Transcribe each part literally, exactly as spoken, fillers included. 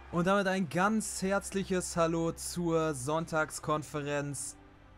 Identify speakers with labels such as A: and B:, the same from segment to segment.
A: Und damit ein ganz herzliches Hallo zur Sonntagskonferenz.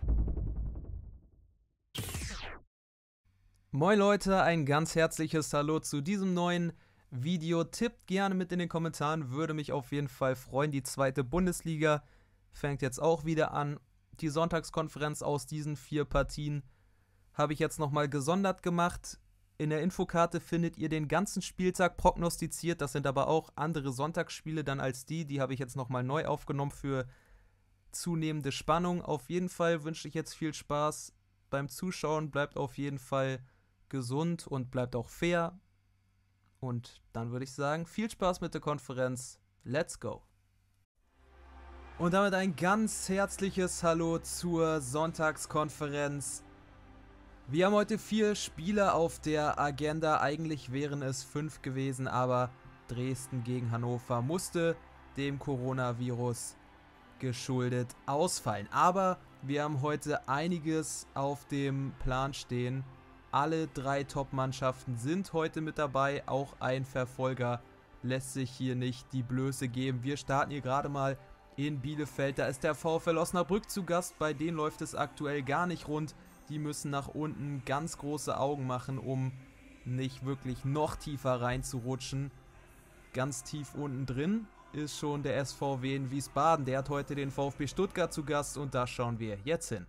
A: Moin Leute, ein ganz herzliches Hallo zu diesem neuen Video. Tippt gerne mit in den Kommentaren, würde mich auf jeden Fall freuen. Die zweite Bundesliga fängt jetzt auch wieder an. Die Sonntagskonferenz aus diesen vier Partien habe ich jetzt nochmal gesondert gemacht. In der Infokarte findet ihr den ganzen Spieltag prognostiziert. Das sind aber auch andere Sonntagsspiele dann als die. Die habe ich jetzt nochmal neu aufgenommen für zunehmende Spannung. Auf jeden Fall wünsche ich jetzt viel Spaß beim Zuschauen. Bleibt auf jeden Fall gesund und bleibt auch fair. Und dann würde ich sagen, viel Spaß mit der Konferenz. Let's go! Und damit ein ganz herzliches Hallo zur Sonntagskonferenz. Wir haben heute vier Spiele auf der Agenda. Eigentlich wären es fünf gewesen, aber Dresden gegen Hannover musste dem Coronavirus geschuldet ausfallen. Aber wir haben heute einiges auf dem Plan stehen. Alle drei Top-Mannschaften sind heute mit dabei. Auch ein Verfolger lässt sich hier nicht die Blöße geben. Wir starten hier gerade mal in Bielefeld. Da ist der VfL Osnabrück zu Gast. Bei denen läuft es aktuell gar nicht rund. Die müssen nach unten ganz große Augen machen, um nicht wirklich noch tiefer reinzurutschen. Ganz tief unten drin ist schon der S V W in Wiesbaden. Der hat heute den VfB Stuttgart zu Gast und da schauen wir jetzt hin.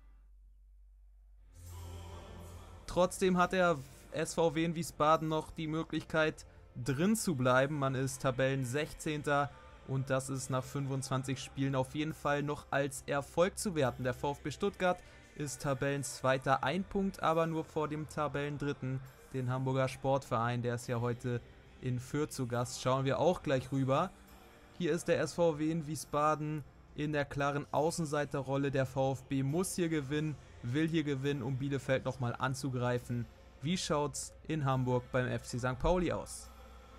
A: Trotzdem hat der S V W in Wiesbaden noch die Möglichkeit, drin zu bleiben. Man ist Tabellen sechzehnter und das ist nach fünfundzwanzig Spielen auf jeden Fall noch als Erfolg zu werten. Der VfB Stuttgart ist Tabellenzweiter, ein Punkt, aber nur vor dem Tabellendritten, den Hamburger Sportverein. Der ist ja heute in Fürth zu Gast. Schauen wir auch gleich rüber. Hier ist der S V W in Wiesbaden in der klaren Außenseiterrolle. Der VfB muss hier gewinnen, will hier gewinnen, um Bielefeld nochmal anzugreifen. Wie schaut's in Hamburg beim F C Sankt Pauli aus?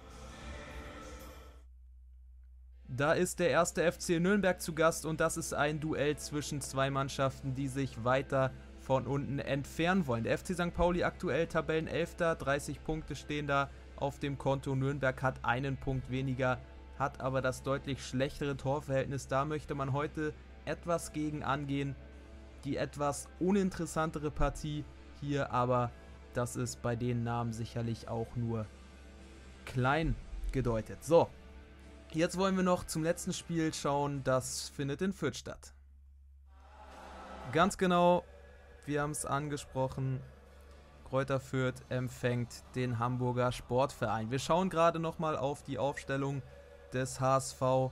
A: Da ist der erste F C Nürnberg zu Gast und das ist ein Duell zwischen zwei Mannschaften, die sich weiter von unten entfernen wollen. Der F C Sankt Pauli aktuell Tabellenelfter, dreißig Punkte stehen da auf dem Konto. Nürnberg hat einen Punkt weniger, hat aber das deutlich schlechtere Torverhältnis. Da möchte man heute etwas gegen angehen. Die etwas uninteressantere Partie hier, aber das ist bei den Namen sicherlich auch nur klein gedeutet. So. Jetzt wollen wir noch zum letzten Spiel schauen, das findet in Fürth statt. Ganz genau, wir haben es angesprochen, Greuther Fürth empfängt den Hamburger Sportverein. Wir schauen gerade nochmal auf die Aufstellung des H S V.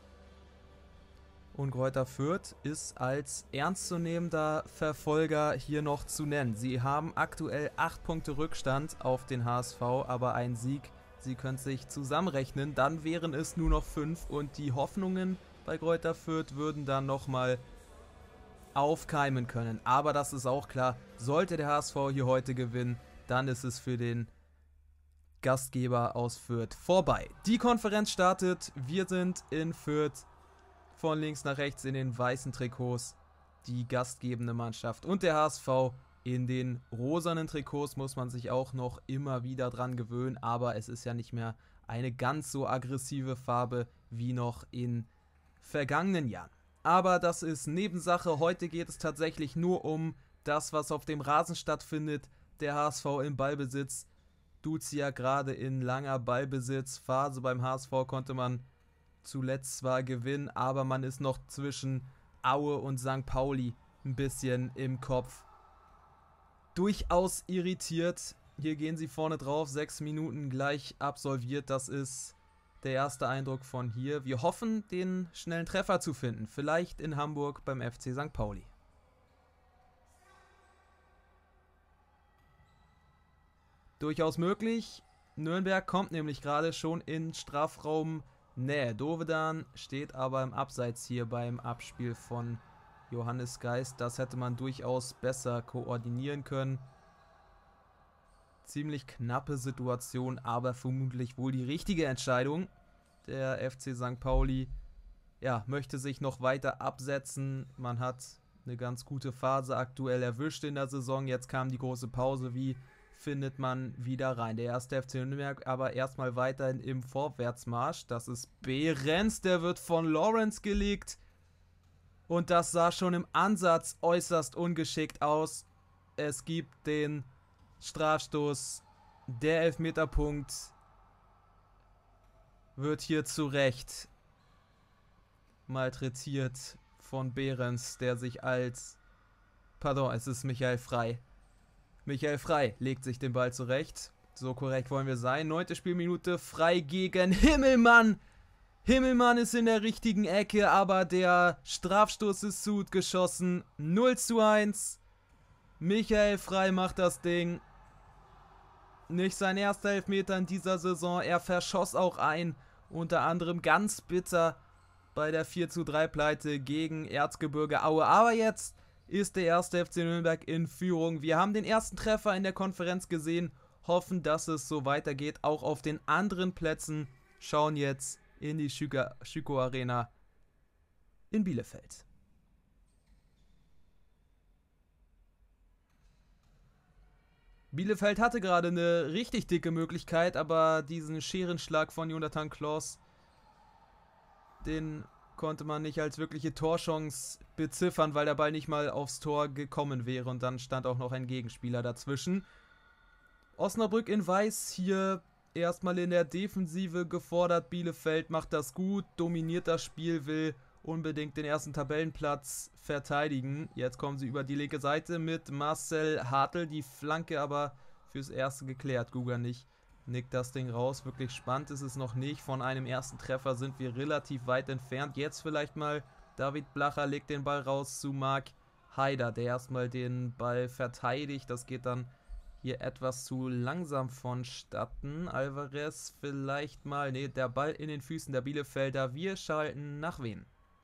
A: Und Greuther Fürth ist als ernstzunehmender Verfolger hier noch zu nennen. Sie haben aktuell acht Punkte Rückstand auf den H S V, aber ein Sieg, Sie können sich zusammenrechnen, dann wären es nur noch fünf und die Hoffnungen bei Greuther Fürth würden dann nochmal aufkeimen können. Aber das ist auch klar, sollte der H S V hier heute gewinnen, dann ist es für den Gastgeber aus Fürth vorbei. Die Konferenz startet, wir sind in Fürth, von links nach rechts in den weißen Trikots, die gastgebende Mannschaft und der H S V in den rosanen Trikots. Muss man sich auch noch immer wieder dran gewöhnen, aber es ist ja nicht mehr eine ganz so aggressive Farbe wie noch in vergangenen Jahren. Aber das ist Nebensache. Heute geht es tatsächlich nur um das, was auf dem Rasen stattfindet. Der H S V im Ballbesitz. Duzia gerade in langer Ballbesitzphase. Beim H S V konnte man zuletzt zwar gewinnen, aber man ist noch zwischen Aue und Sankt Pauli ein bisschen im Kopf. Durchaus irritiert. Hier gehen sie vorne drauf, sechs Minuten gleich absolviert. Das ist der erste Eindruck von hier. Wir hoffen, den schnellen Treffer zu finden. Vielleicht in Hamburg beim F C Sankt Pauli. Durchaus möglich. Nürnberg kommt nämlich gerade schon in Strafraum Nähe. Dovedan steht aber im Abseits hier beim Abspiel von Johannes Geist. Das hätte man durchaus besser koordinieren können. Ziemlich knappe Situation, aber vermutlich wohl die richtige Entscheidung. Der F C Sankt Pauli ja, möchte sich noch weiter absetzen. Man hat eine ganz gute Phase aktuell erwischt in der Saison. Jetzt kam die große Pause, wie findet man wieder rein. Der erste F C Nürnberg aber erstmal weiterhin im Vorwärtsmarsch. Das ist Behrens, der wird von Lawrence gelegt. Und das sah schon im Ansatz äußerst ungeschickt aus. Es gibt den Strafstoß. Der Elfmeterpunkt wird hier zu Recht malträtiert von Behrens, der sich als... Pardon, es ist Michael Frey. Michael Frey legt sich den Ball zurecht. So korrekt wollen wir sein. Neunte Spielminute, Frey gegen Himmelmann. Himmelmann ist in der richtigen Ecke, aber der Strafstoß ist zu gut geschossen. null zu eins. Michael Frey macht das Ding. Nicht sein erster Elfmeter in dieser Saison. Er verschoss auch ein. Unter anderem ganz bitter bei der vier zu drei Pleite gegen Erzgebirge Aue. Aber jetzt ist der erste F C Nürnberg in Führung. Wir haben den ersten Treffer in der Konferenz gesehen. Hoffen, dass es so weitergeht. Auch auf den anderen Plätzen. Schauen jetzt in die Schüko Arena in Bielefeld. Bielefeld hatte gerade eine richtig dicke Möglichkeit, aber diesen Scherenschlag von Jonathan Klaus, den konnte man nicht als wirkliche Torchance beziffern, weil der Ball nicht mal aufs Tor gekommen wäre und dann stand auch noch ein Gegenspieler dazwischen. Osnabrück in Weiß hier erstmal in der Defensive gefordert. Bielefeld macht das gut, dominiert das Spiel, will unbedingt den ersten Tabellenplatz verteidigen. Jetzt kommen sie über die linke Seite mit Marcel Hartl. Die Flanke aber fürs Erste geklärt. Guga nicht. Nickt das Ding raus. Wirklich spannend ist es noch nicht. Von einem ersten Treffer sind wir relativ weit entfernt. Jetzt vielleicht mal David Blacher legt den Ball raus zu Marc Haider, der erstmal den Ball verteidigt. Das geht dann hier etwas zu langsam vonstatten. Alvarez vielleicht mal. Ne, der Ball in den Füßen der Bielefelder. Wir schalten nach Wien.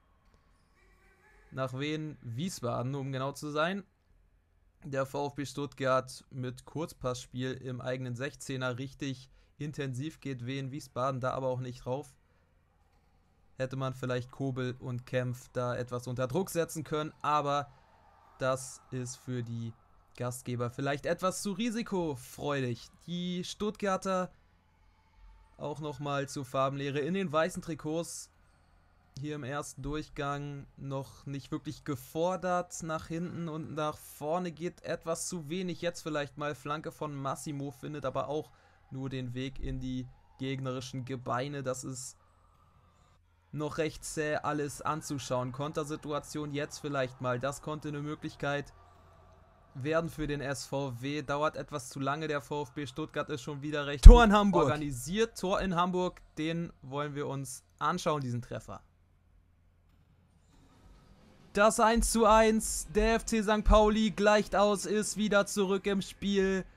A: Nach Wien Wiesbaden, um genau zu sein. Der VfB Stuttgart mit Kurzpassspiel im eigenen sechzehner richtig intensiv geht Wien Wiesbaden da aber auch nicht drauf. Hätte man vielleicht Kobel und Kempf da etwas unter Druck setzen können, aber das ist für die Gastgeber vielleicht etwas zu risikofreudig. Die Stuttgarter auch nochmal zur Farbenlehre in den weißen Trikots. Hier im ersten Durchgang noch nicht wirklich gefordert. Nach hinten und nach vorne geht etwas zu wenig. Jetzt vielleicht mal Flanke von Massimo, findet aber auch nur den Weg in die gegnerischen Gebeine. Das ist noch recht zäh alles anzuschauen. Kontersituation jetzt vielleicht mal. Das konnte eine Möglichkeit werden für den S V W. Dauert etwas zu lange. Der VfB Stuttgart ist schon wieder recht
B: Tor in Hamburg.
A: organisiert. Tor in Hamburg. Den wollen wir uns anschauen, diesen Treffer. Das eins zu eins, der F C Sankt Pauli gleicht aus, ist wieder zurück im Spiel.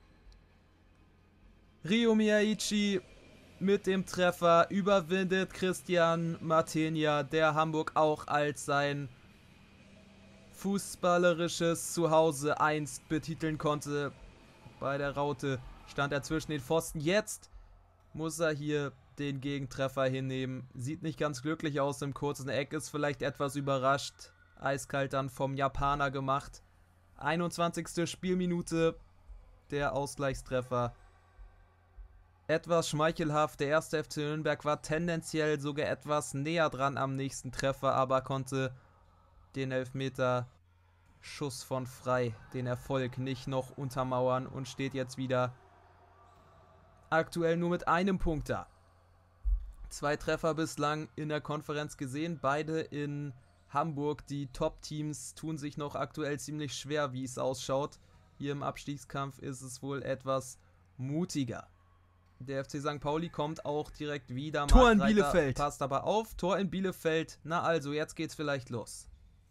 A: Ryo Miyaichi mit dem Treffer überwindet Christian Martenia, der Hamburg auch als sein fußballerisches Zuhause einst betiteln konnte. Bei der Raute stand er zwischen den Pfosten. Jetzt muss er hier den Gegentreffer hinnehmen. Sieht nicht ganz glücklich aus im kurzen Eck, ist vielleicht etwas überrascht. Eiskalt dann vom Japaner gemacht. einundzwanzigste Spielminute, der Ausgleichstreffer. Etwas schmeichelhaft, der erste F C Nürnberg war tendenziell sogar etwas näher dran am nächsten Treffer, aber konnte den Elfmeter Schuss von Frey, den Erfolg nicht noch untermauern und steht jetzt wieder aktuell nur mit einem Punkt da. Zwei Treffer bislang in der Konferenz gesehen, beide in Hamburg. Die Top-Teams tun sich noch aktuell ziemlich schwer, wie es ausschaut. Hier im Abstiegskampf ist es wohl etwas mutiger. Der F C Sankt Pauli kommt auch direkt wieder.
B: Tor in
A: Marc Reiter
B: Bielefeld.
A: Passt aber auf. Tor in Bielefeld. Na also, jetzt geht's vielleicht los.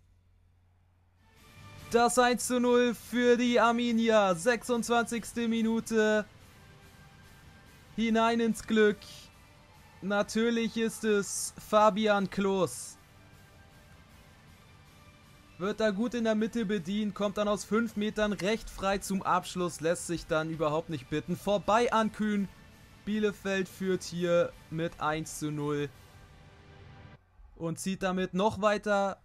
A: Das eins zu null für die Arminia. sechsundzwanzigste Minute. Hinein ins Glück. Natürlich ist es Fabian Klos. Wird da gut in der Mitte bedient, kommt dann aus fünf Metern recht frei zum Abschluss, lässt sich dann überhaupt nicht bitten. Vorbei an Kühn. Bielefeld führt hier mit eins zu null. Und zieht damit noch weiter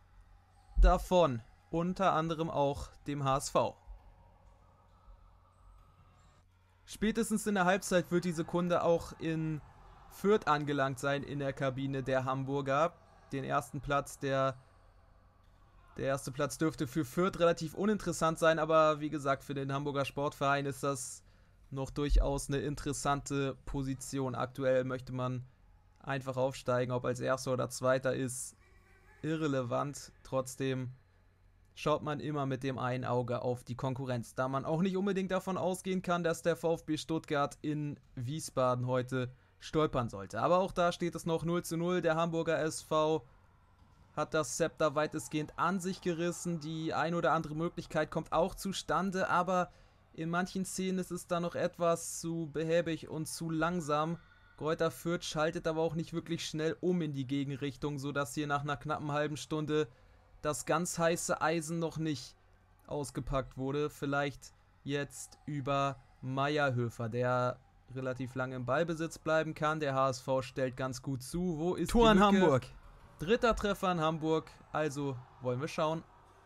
A: davon. Unter anderem auch dem H S V. Spätestens in der Halbzeit wird die Sekunde auch in Fürth angelangt sein in der Kabine der Hamburger. Den ersten Platz, der, der erste Platz dürfte für Fürth relativ uninteressant sein, aber wie gesagt, für den Hamburger Sportverein ist das noch durchaus eine interessante Position. Aktuell möchte man einfach aufsteigen, ob als Erster oder Zweiter ist irrelevant. Trotzdem schaut man immer mit dem einen Auge auf die Konkurrenz, da man auch nicht unbedingt davon ausgehen kann, dass der VfB Stuttgart in Wiesbaden heute stolpern sollte. Aber auch da steht es noch null zu null. Der Hamburger S V hat das Zepter weitestgehend an sich gerissen. Die ein oder andere Möglichkeit kommt auch zustande, aber in manchen Szenen ist es da noch etwas zu behäbig und zu langsam. Greuther Fürth schaltet aber auch nicht wirklich schnell um in die Gegenrichtung, sodass hier nach einer knappen halben Stunde das ganz heiße Eisen noch nicht ausgepackt wurde. Vielleicht jetzt über Meierhöfer, der relativ lange im Ballbesitz bleiben kann. Der H S V stellt ganz gut zu. Wo ist
B: Tor
A: die
B: in
A: Lücke?
B: Hamburg.
A: Dritter Treffer in Hamburg. Also wollen wir schauen.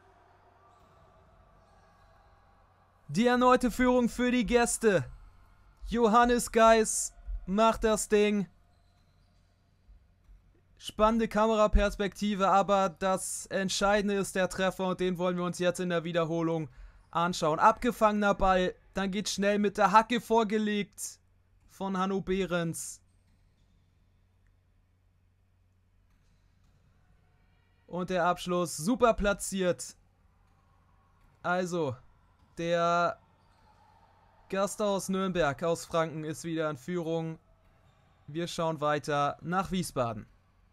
A: Die erneute Führung für die Gäste. Johannes Geis macht das Ding. Spannende Kameraperspektive, aber das Entscheidende ist der Treffer und den wollen wir uns jetzt in der Wiederholung anschauen. Abgefangener Ball, dann geht schnell mit der Hacke vorgelegt von Hanno Behrens. Und der Abschluss super platziert. Also, der Gast aus Nürnberg, aus Franken, ist wieder in Führung. Wir schauen weiter nach Wiesbaden,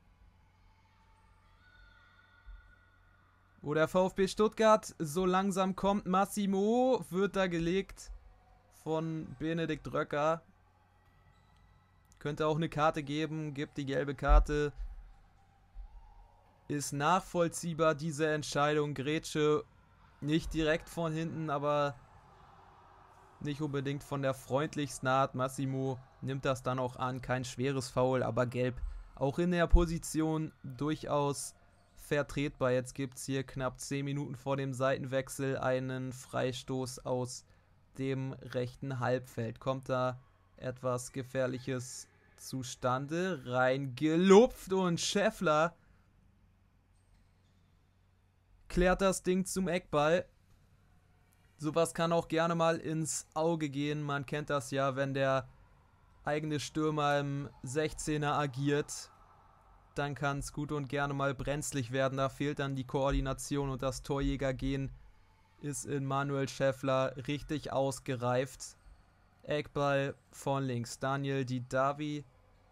A: wo der VfB Stuttgart so langsam kommt. Massimo wird da gelegt von Benedikt Röcker. Könnte auch eine Karte geben, gibt die gelbe Karte. Ist nachvollziehbar, diese Entscheidung. Grätsche nicht direkt von hinten, aber nicht unbedingt von der freundlichsten Art. Massimo nimmt das dann auch an. Kein schweres Foul, aber gelb. Auch in der Position durchaus vertretbar. Jetzt gibt es hier knapp zehn Minuten vor dem Seitenwechsel einen Freistoß aus dem rechten Halbfeld. Kommt da etwas Gefährliches zustande? Reingelupft und Scheffler klärt das Ding zum Eckball. Sowas kann auch gerne mal ins Auge gehen. Man kennt das ja, wenn der eigene Stürmer im sechzehner agiert, dann kann es gut und gerne mal brenzlig werden. Da fehlt dann die Koordination und das Torjägergehen ist in Manuel Scheffler richtig ausgereift. Eckball von links. Daniel Didavi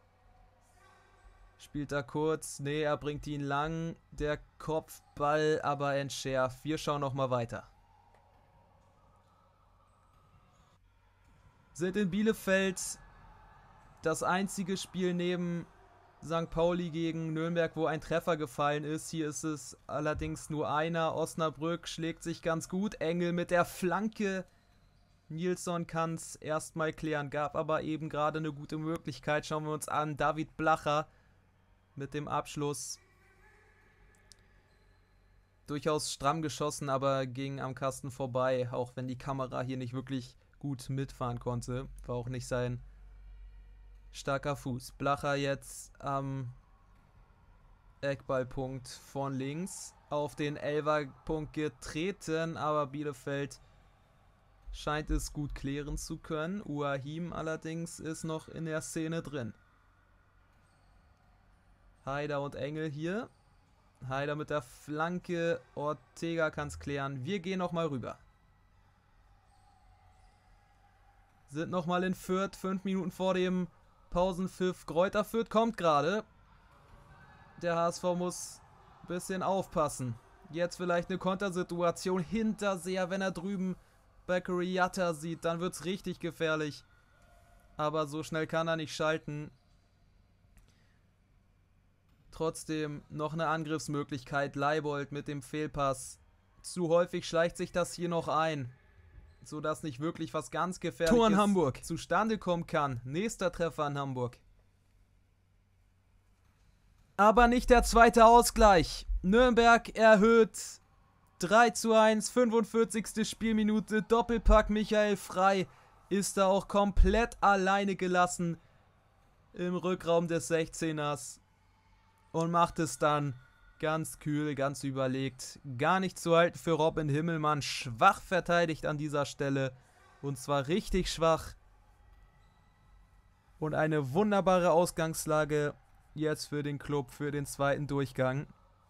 A: spielt da kurz. Ne, er bringt ihn lang. Der Kopfball aber entschärft. Wir schauen nochmal weiter. Sind in Bielefeld das einzige Spiel neben Sankt Pauli gegen Nürnberg, wo ein Treffer gefallen ist. Hier ist es allerdings nur einer. Osnabrück schlägt sich ganz gut. Engel mit der Flanke. Nilsson kann es erstmal klären, gab aber eben gerade eine gute Möglichkeit. Schauen wir uns an. David Blacher mit dem Abschluss. Durchaus stramm geschossen, aber ging am Kasten vorbei. Auch wenn die Kamera hier nicht wirklich gut mitfahren konnte. War auch nicht sein starker Fuß. Blacher jetzt am Eckballpunkt von links auf den Elferpunkt getreten, aber Bielefeld scheint es gut klären zu können. Uahim allerdings ist noch in der Szene drin. Haider und Engel hier. Haider mit der Flanke. Ortega kann es klären. Wir gehen nochmal rüber. Sind nochmal in Fürth. Fünf Minuten vor dem Pausenpfiff. Greuther Fürth kommt gerade. Der H S V muss ein bisschen aufpassen. Jetzt vielleicht eine Kontersituation. Hinterseher, wenn er drüben Bakary Yatta sieht, dann wird es richtig gefährlich. Aber so schnell kann er nicht schalten. Trotzdem noch eine Angriffsmöglichkeit. Leibold mit dem Fehlpass. Zu häufig schleicht sich das hier noch ein, sodass nicht wirklich was ganz Gefährliches
B: Tor in Hamburg
A: zustande kommen kann. Nächster Treffer in Hamburg. Aber nicht der zweite Ausgleich. Nürnberg erhöht drei zu eins, fünfundvierzigste Spielminute. Doppelpack Michael Frei ist da auch komplett alleine gelassen im Rückraum des sechzehners und macht es dann ganz kühl, ganz überlegt. Gar nicht zu halten für Robin Himmelmann. Schwach verteidigt an dieser Stelle. Und zwar richtig schwach. Und eine wunderbare Ausgangslage jetzt für den Club, für den zweiten Durchgang.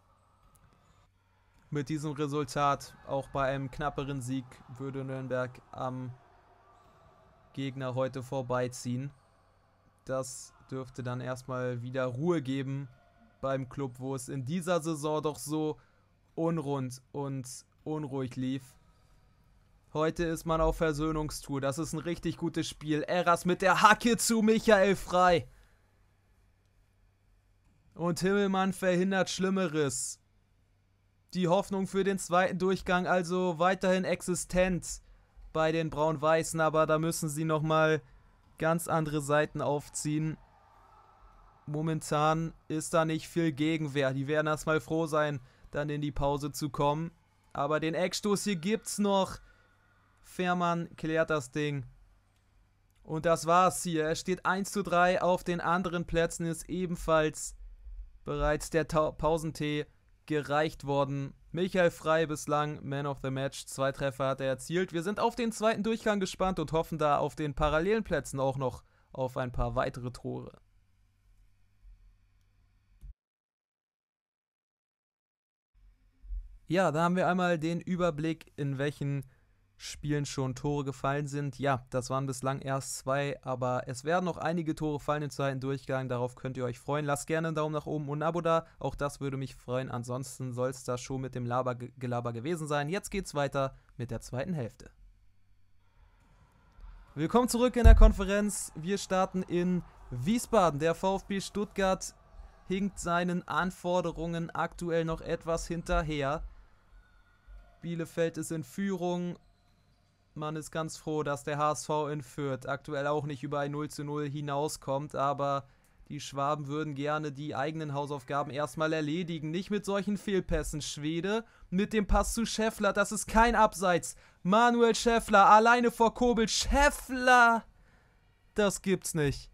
A: Mit diesem Resultat, auch bei einem knapperen Sieg, würde Nürnberg am Gegner heute vorbeiziehen. Das dürfte dann erstmal wieder Ruhe geben beim Club, wo es in dieser Saison doch so unrund und unruhig lief. Heute ist man auf Versöhnungstour. Das ist ein richtig gutes Spiel. Eras mit der Hacke zu Michael Frei. Und Himmelmann verhindert Schlimmeres. Die Hoffnung für den zweiten Durchgang also weiterhin existent bei den Braun-Weißen, aber da müssen sie nochmal ganz andere Seiten aufziehen. Momentan ist da nicht viel Gegenwehr. Die werden erstmal froh sein, dann in die Pause zu kommen. Aber den Eckstoß hier gibt's noch. Fährmann klärt das Ding. Und das war's hier. Es steht eins zu drei. Auf den anderen Plätzen ist ebenfalls bereits der Ta- Pausentee gereicht worden. Michael Frei bislang Man of the Match. Zwei Treffer hat er erzielt. Wir sind auf den zweiten Durchgang gespannt und hoffen da auf den parallelen Plätzen auch noch auf ein paar weitere Tore. Ja, da haben wir einmal den Überblick, in welchen Spielen schon Tore gefallen sind. Ja, das waren bislang erst zwei, aber es werden noch einige Tore fallen im zweiten Durchgang. Darauf könnt ihr euch freuen. Lasst gerne einen Daumen nach oben und ein Abo da. Auch das würde mich freuen. Ansonsten soll es das schon mit dem Laber Gelaber gewesen sein. Jetzt geht's weiter mit der zweiten Hälfte. Willkommen zurück in der Konferenz. Wir starten in Wiesbaden. Der VfB Stuttgart hinkt seinen Anforderungen aktuell noch etwas hinterher. Bielefeld ist in Führung. Man ist ganz froh, dass der H S V in Fürth aktuell auch nicht über ein null zu null hinauskommt, aber die Schwaben würden gerne die eigenen Hausaufgaben erstmal erledigen. Nicht mit solchen Fehlpässen. Schwede mit dem Pass zu Scheffler, das ist kein Abseits. Manuel Scheffler alleine vor Kobel. Scheffler! Das gibt's nicht.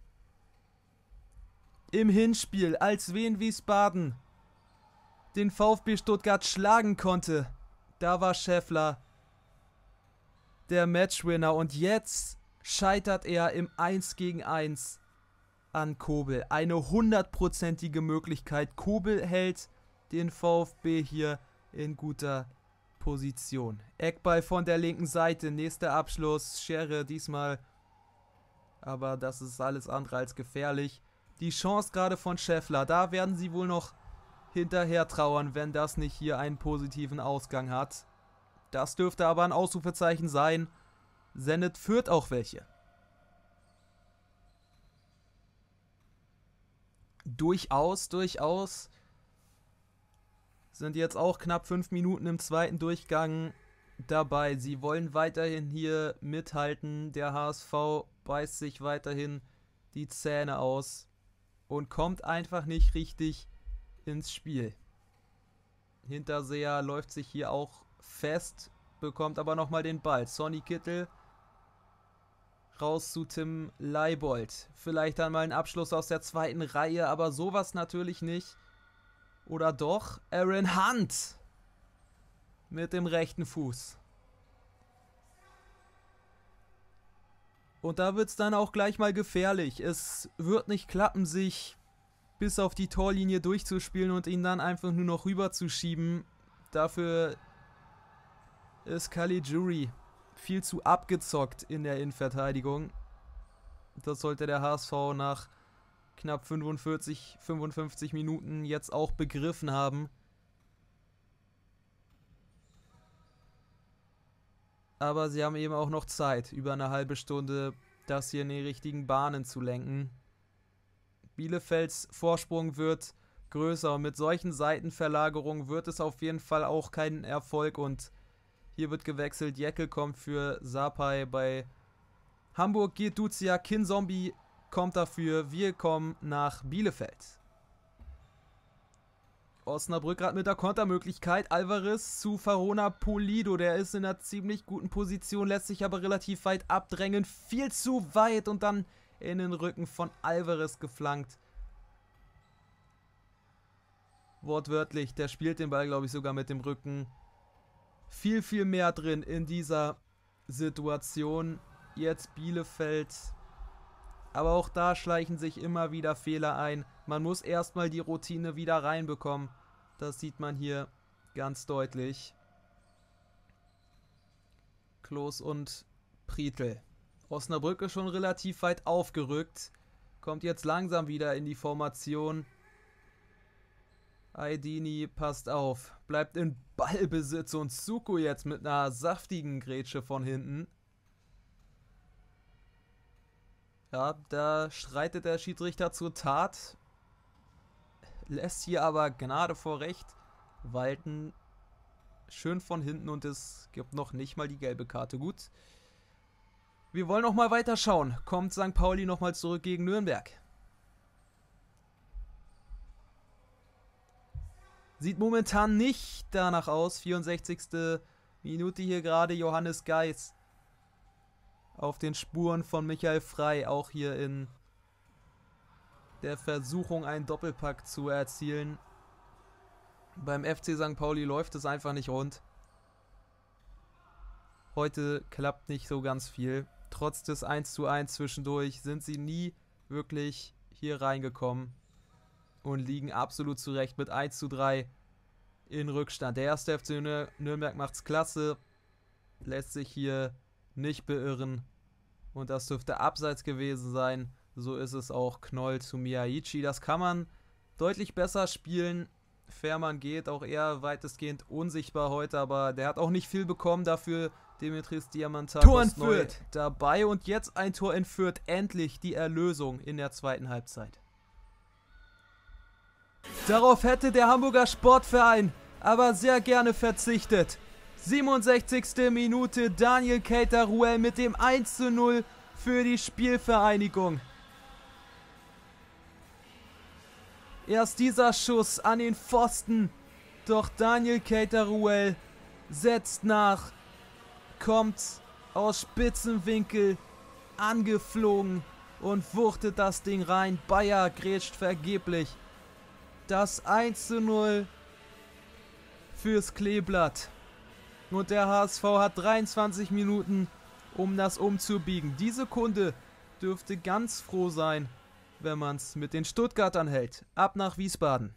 A: Im Hinspiel, als Wien Wiesbaden den VfB Stuttgart schlagen konnte, da war Scheffler der Matchwinner und jetzt scheitert er im eins gegen eins an Kobel. Eine hundertprozentige Möglichkeit. Kobel hält den VfB hier in guter Position. Eckball von der linken Seite, nächster Abschluss, Schere diesmal, aber das ist alles andere als gefährlich. Die Chance gerade von Scheffler, da werden sie wohl noch hinterher trauern, wenn das nicht hier einen positiven Ausgang hat. Das dürfte aber ein Ausrufezeichen sein. Zenit führt auch welche. Durchaus, durchaus. Sind jetzt auch knapp fünf Minuten im zweiten Durchgang dabei. Sie wollen weiterhin hier mithalten. Der H S V beißt sich weiterhin die Zähne aus und kommt einfach nicht richtig ins Spiel. Hinterseher läuft sich hier auch fest, bekommt aber nochmal den Ball. Sonny Kittel raus zu Tim Leibold. Vielleicht dann mal ein Abschluss aus der zweiten Reihe, aber sowas natürlich nicht. Oder doch? Aaron Hunt mit dem rechten Fuß. Und da wird es dann auch gleich mal gefährlich. Es wird nicht klappen, sich bis auf die Torlinie durchzuspielen und ihn dann einfach nur noch rüber zu schieben. Dafür ist Caligiuri viel zu abgezockt in der Innenverteidigung. Das sollte der H S V nach knapp fünfundvierzig, fünfundfünfzig Minuten jetzt auch begriffen haben. Aber sie haben eben auch noch Zeit, über eine halbe Stunde das hier in die richtigen Bahnen zu lenken. Bielefelds Vorsprung wird größer und mit solchen Seitenverlagerungen wird es auf jeden Fall auch kein Erfolg und hier wird gewechselt. Jäckel kommt für Sapai. Bei Hamburg geht Duzia. Kinzombie kommt dafür. Wir kommen nach Bielefeld. Osnabrück gerade mit der Kontermöglichkeit. Alvarez zu Farona Pulido. Der ist in einer ziemlich guten Position, lässt sich aber relativ weit abdrängen. Viel zu weit und dann in den Rücken von Alvarez geflankt. Wortwörtlich, der spielt den Ball, glaube ich, sogar mit dem Rücken. Viel, viel mehr drin in dieser Situation. Jetzt Bielefeld. Aber auch da schleichen sich immer wieder Fehler ein. Man muss erstmal die Routine wieder reinbekommen. Das sieht man hier ganz deutlich. Klos und Prietl. Osnabrück ist schon relativ weit aufgerückt. Kommt jetzt langsam wieder in die Formation. Aydini passt auf. Bleibt in Ballbesitz und Suko jetzt mit einer saftigen Grätsche von hinten. Ja, da schreitet der Schiedsrichter zur Tat. Lässt hier aber Gnade vor Recht walten. Schön von hinten und es gibt noch nicht mal die gelbe Karte. Gut. Wir wollen noch mal weiter schauen. Kommt Sankt Pauli noch mal zurück gegen Nürnberg. Sieht momentan nicht danach aus. vierundsechzigste Minute hier gerade. Johannes Geis auf den Spuren von Michael Frey. Auch hier in der Versuchung, einen Doppelpack zu erzielen. Beim F C Sankt Pauli läuft es einfach nicht rund. Heute klappt nicht so ganz viel. Trotz des eins zu eins zwischendurch sind sie nie wirklich hier reingekommen. Und liegen absolut zurecht mit eins zu drei in Rückstand. Der erste F C Nürnberg macht's klasse. Lässt sich hier nicht beirren. Und das dürfte abseits gewesen sein. So ist es auch. Knoll zu Miyaichi. Das kann man deutlich besser spielen. Fährmann geht auch eher weitestgehend unsichtbar heute. Aber der hat auch nicht viel bekommen dafür. Dimitris Diamantakos neu dabei. Und jetzt ein Tor in Fürth. Endlich die Erlösung in der zweiten Halbzeit. Darauf hätte der Hamburger Sportverein aber sehr gerne verzichtet. siebenundsechzigste Minute, Daniel Keita-Ruel mit dem eins zu null für die Spielvereinigung. Erst dieser Schuss an den Pfosten, doch Daniel Keita-Ruel setzt nach, kommt aus Spitzenwinkel angeflogen und wuchtet das Ding rein. Bayer grätscht vergeblich. Das eins zu null fürs Kleeblatt. Und der H S V hat dreiundzwanzig Minuten, um das umzubiegen. Diese Kunde dürfte ganz froh sein, wenn man es mit den Stuttgartern hält. Ab nach Wiesbaden.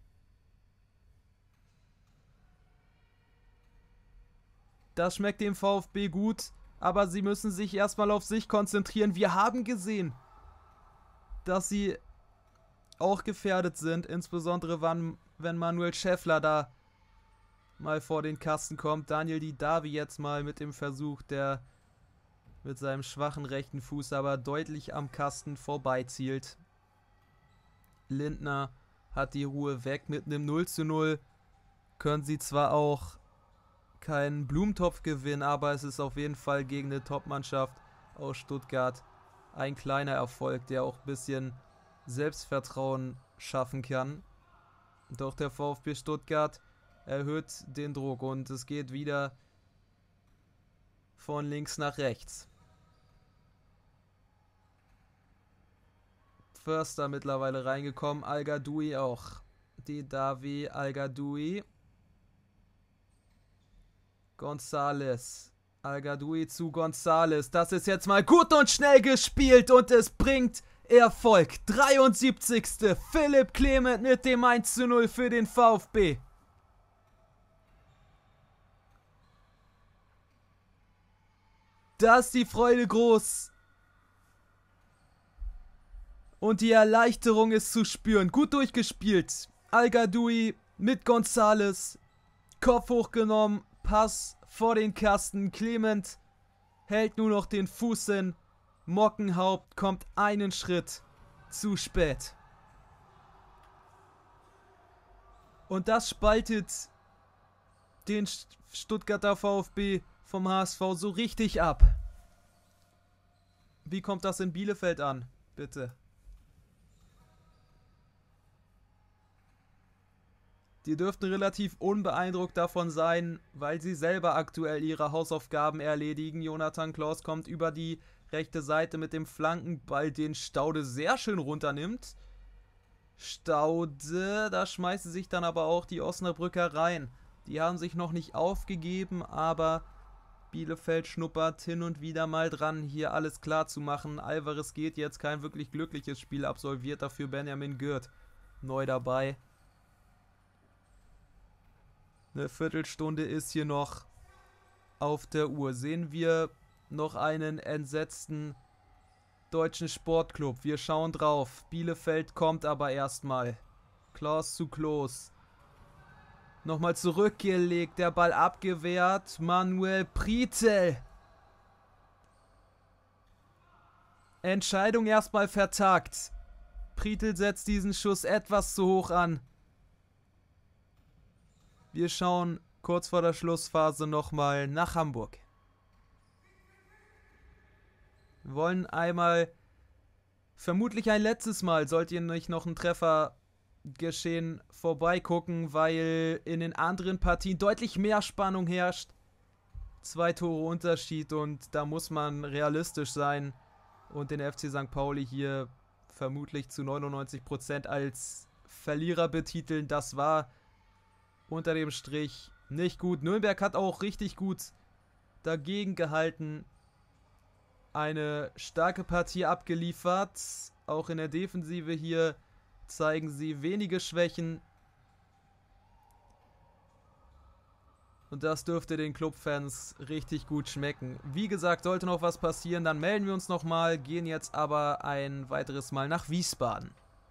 A: Das schmeckt dem VfB gut, aber sie müssen sich erstmal auf sich konzentrieren. Wir haben gesehen, dass sie auch gefährdet sind, insbesondere wann, wenn Manuel Schäffler da mal vor den Kasten kommt. Daniel Didavi jetzt mal mit dem Versuch, der mit seinem schwachen rechten Fuß aber deutlich am Kasten vorbeizielt. Lindner hat die Ruhe weg mit einem null zu null. Können sie zwar auch keinen Blumentopf gewinnen, aber es ist auf jeden Fall gegen eine Top-Mannschaft aus Stuttgart ein kleiner Erfolg, der auch ein bisschen Selbstvertrauen schaffen kann. Doch der VfB Stuttgart erhöht den Druck und es geht wieder von links nach rechts. Förster mittlerweile reingekommen, Al-Gadoui auch. Didavi, Al-Gadoui. González. Al-Gadoui zu González. Das ist jetzt mal gut und schnell gespielt und es bringt Erfolg. dreiundsiebzigste Philipp Clement mit dem eins zu null für den VfB. Da ist die Freude groß. Und die Erleichterung ist zu spüren. Gut durchgespielt. Al-Gadoui mit González. Kopf hochgenommen. Pass vor den Kasten. Clement hält nur noch den Fuß hin. Mockenhaupt kommt einen Schritt zu spät. Und das spaltet den Stuttgarter VfB vom H S V so richtig ab. Wie kommt das in Bielefeld an? Bitte. Die dürften relativ unbeeindruckt davon sein, weil sie selber aktuell ihre Hausaufgaben erledigen. Jonathan Klaus kommt über die rechte Seite mit dem Flankenball, den Staude sehr schön runternimmt. Staude, da schmeißen sich dann aber auch die Osnabrücker rein. Die haben sich noch nicht aufgegeben, aber Bielefeld schnuppert hin und wieder mal dran, hier alles klar zu machen. Alvarez geht jetzt, kein wirklich glückliches Spiel absolviert, dafür Benjamin Gürt neu dabei. Eine Viertelstunde ist hier noch auf der Uhr. Sehen wir noch einen entsetzten deutschen Sportclub. Wir schauen drauf. Bielefeld kommt aber erstmal. Klaus zu Klos. Nochmal zurückgelegt. Der Ball abgewehrt. Manuel Pritel. Entscheidung erstmal vertagt. Pritel setzt diesen Schuss etwas zu hoch an. Wir schauen kurz vor der Schlussphase nochmal nach Hamburg. Wir wollen einmal, vermutlich ein letztes Mal, sollt ihr nicht noch ein Treffer geschehen, vorbeigucken, weil in den anderen Partien deutlich mehr Spannung herrscht. Zwei Tore Unterschied und da muss man realistisch sein und den F C Sankt Pauli hier vermutlich zu neunundneunzig Prozent als Verlierer betiteln. Das war unter dem Strich nicht gut. Nürnberg hat auch richtig gut dagegen gehalten. Eine starke Partie abgeliefert. Auch in der Defensive hier zeigen sie wenige Schwächen. Und das dürfte den Clubfans richtig gut schmecken. Wie gesagt, sollte noch was passieren, dann melden wir uns nochmal. Gehen jetzt aber ein weiteres Mal nach Wiesbaden.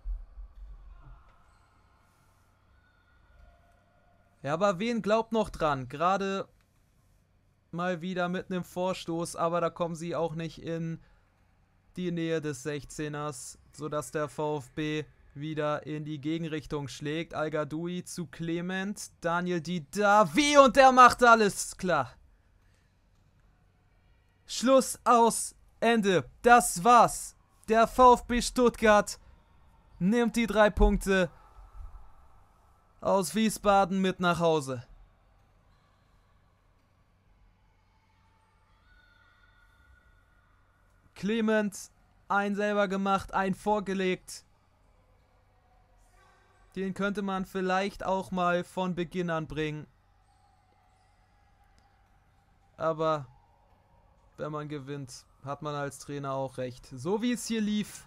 A: Ja, aber wen glaubt noch dran? Gerade mal wieder mit einem Vorstoß, aber da kommen sie auch nicht in die Nähe des sechzehners, sodass der VfB wieder in die Gegenrichtung schlägt. Al-Gadoui zu Clement, Daniel Didavi und der macht alles klar. Schluss, aus, Ende. Das war's. Der VfB Stuttgart nimmt die drei Punkte aus Wiesbaden mit nach Hause. Clement, ein selber gemacht, ein vorgelegt. Den könnte man vielleicht auch mal von Beginn an bringen. Aber wenn man gewinnt, hat man als Trainer auch recht. So wie es hier lief,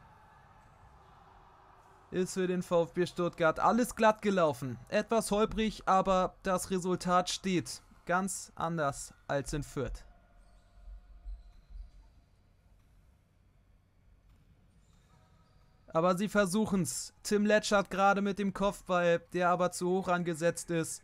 A: ist für den VfB Stuttgart alles glatt gelaufen. Etwas holprig, aber das Resultat steht ganz anders als in Fürth. Aber sie versuchen es. Tim Letschert gerade mit dem Kopfball, der aber zu hoch angesetzt ist.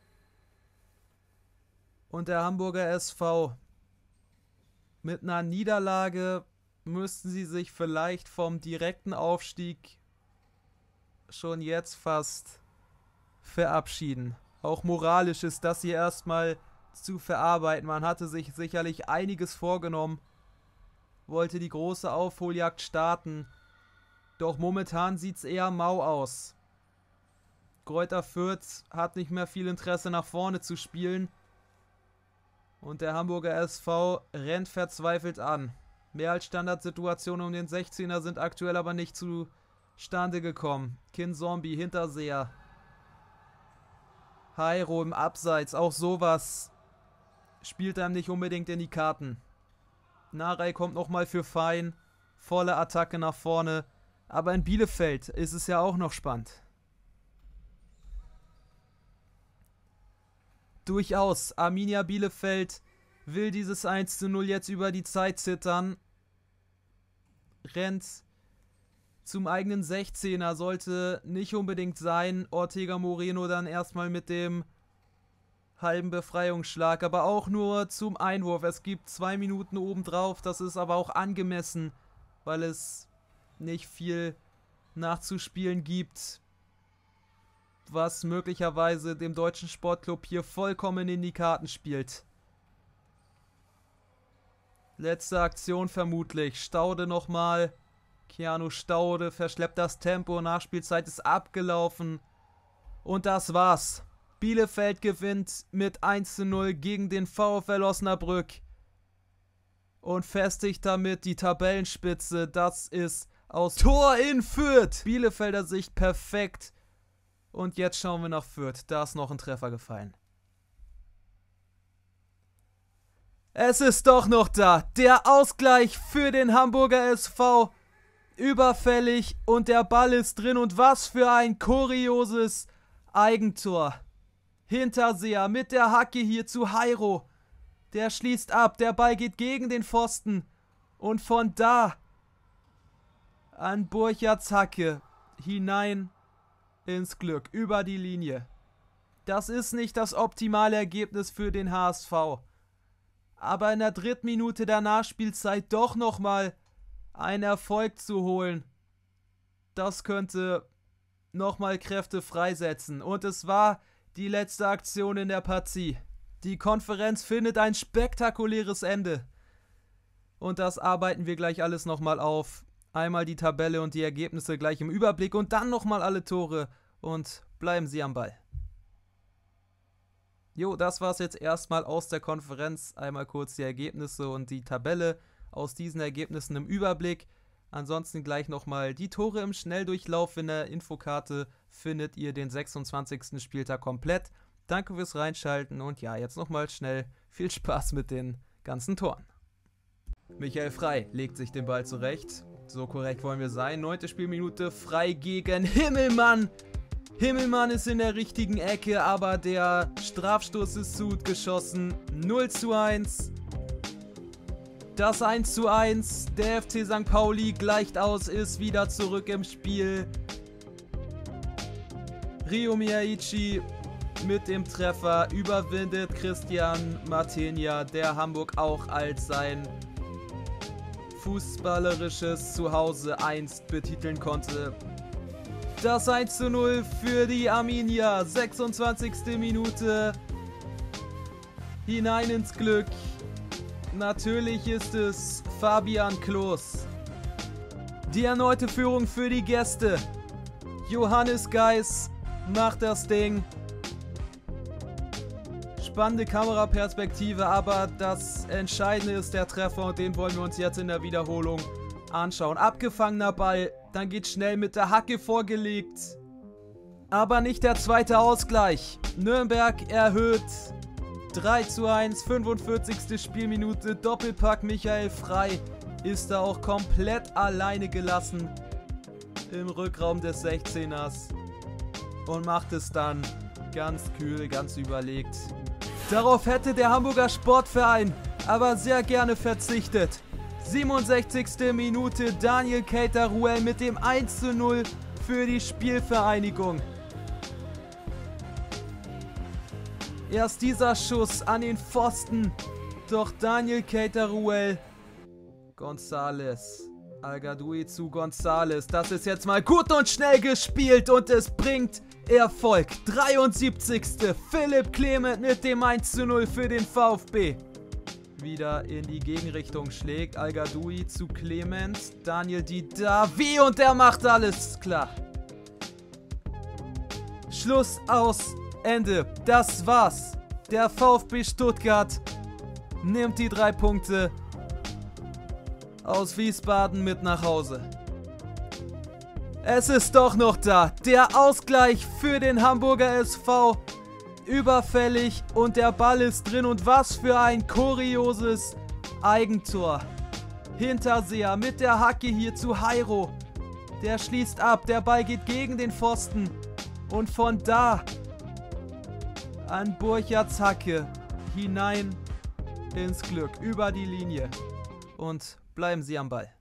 A: Und der Hamburger S V mit einer Niederlage müssten sie sich vielleicht vom direkten Aufstieg schon jetzt fast verabschieden. Auch moralisch ist das hier erstmal zu verarbeiten. Man hatte sich sicherlich einiges vorgenommen, wollte die große Aufholjagd starten. Doch momentan sieht es eher mau aus. Greuther Fürth hat nicht mehr viel Interesse nach vorne zu spielen. Und der Hamburger S V rennt verzweifelt an. Mehr als Standardsituationen um den sechzehner sind aktuell aber nicht zustande gekommen. Kinzombie, Hinterseher. Hairo im Abseits, auch sowas spielt einem nicht unbedingt in die Karten. Narei kommt nochmal für Fein. Volle Attacke nach vorne. Aber in Bielefeld ist es ja auch noch spannend. Durchaus. Arminia Bielefeld will dieses eins zu null jetzt über die Zeit zittern. Rennt zum eigenen sechzehner. Sollte nicht unbedingt sein. Ortega Moreno dann erstmal mit dem halben Befreiungsschlag. Aber auch nur zum Einwurf. Es gibt zwei Minuten obendrauf. Das ist aber auch angemessen, weil es nicht viel nachzuspielen gibt, was möglicherweise dem deutschen Sportclub hier vollkommen in die Karten spielt. Letzte Aktion vermutlich. Staude nochmal. Keanu Staude verschleppt das Tempo. Nachspielzeit ist abgelaufen. Und das war's. Bielefeld gewinnt mit eins zu null gegen den VfL Osnabrück und festigt damit die Tabellenspitze. Das ist aus Tor in Fürth. Bielefelder Sicht perfekt. Und jetzt schauen wir nach Fürth. Da ist noch ein Treffer gefallen. Es ist doch noch da. Der Ausgleich für den Hamburger S V. Überfällig und der Ball ist drin. Und was für ein kurioses Eigentor. Hinterseher mit der Hacke hier zu Jairo. Der schließt ab. Der Ball geht gegen den Pfosten. Und von da an Burchards Hacke hinein ins Glück. Über die Linie. Das ist nicht das optimale Ergebnis für den H S V. Aber in der dritten Minute der Nachspielzeit doch nochmal einen Erfolg zu holen, das könnte nochmal Kräfte freisetzen. Und es war die letzte Aktion in der Partie. Die Konferenz findet ein spektakuläres Ende. Und das arbeiten wir gleich alles nochmal auf. Einmal die Tabelle und die Ergebnisse gleich im Überblick und dann nochmal alle Tore. Und bleiben Sie am Ball. Jo, das war's jetzt erstmal aus der Konferenz. Einmal kurz die Ergebnisse und die Tabelle aus diesen Ergebnissen im Überblick. Ansonsten gleich nochmal die Tore im Schnelldurchlauf. In der Infokarte findet ihr den sechsundzwanzigsten Spieltag komplett. Danke fürs Reinschalten und ja, jetzt nochmal schnell viel Spaß mit den ganzen Toren. Michael Frei legt sich den Ball zurecht. So korrekt wollen wir sein. Neunte Spielminute, Frei gegen Himmelmann. Himmelmann ist in der richtigen Ecke, aber der Strafstoß ist zu geschossen. null zu eins. Das eins zu eins. Der F C Sankt Pauli gleicht aus, ist wieder zurück im Spiel. Ryo Miyaichi mit dem Treffer überwindet Christian Martinia, der Hamburg auch als sein fußballerisches Zuhause einst betiteln konnte. Das eins zu null für die Arminia. sechsundzwanzigste Minute. Hinein ins Glück. Natürlich ist es Fabian Klos. Die erneute Führung für die Gäste. Johannes Geis macht das Ding. Spannende Kameraperspektive, aber das Entscheidende ist der Treffer und den wollen wir uns jetzt in der Wiederholung anschauen. Abgefangener Ball, dann geht schnell mit der Hacke vorgelegt. Aber nicht der zweite Ausgleich. Nürnberg erhöht. drei zu eins, fünfundvierzigste Spielminute. Doppelpack Michael Frei ist da auch komplett alleine gelassen im Rückraum des sechzehners und macht es dann ganz kühl, ganz überlegt. Darauf hätte der Hamburger Sportverein aber sehr gerne verzichtet. siebenundsechzigste Minute, Daniel Keita-Ruel mit dem eins zu null für die Spielvereinigung. Erst dieser Schuss an den Pfosten, doch Daniel Keita-Ruel, González, Al-Gadoui zu González, das ist jetzt mal gut und schnell gespielt und es bringt Erfolg. dreiundsiebzigste Philipp Clement mit dem eins zu null für den VfB. Wieder in die Gegenrichtung schlägt Al-Gadoui zu Clement. Daniel Didavi und der macht alles klar. Schluss, aus, Ende. Das war's. Der VfB Stuttgart nimmt die drei Punkte aus Wiesbaden mit nach Hause. Es ist doch noch da. Der Ausgleich für den Hamburger S V. Überfällig und der Ball ist drin und was für ein kurioses Eigentor. Hinterseher mit der Hacke hier zu Jairo. Der schließt ab, der Ball geht gegen den Pfosten und von da an Burchards Hacke hinein ins Glück, über die Linie und bleiben Sie am Ball.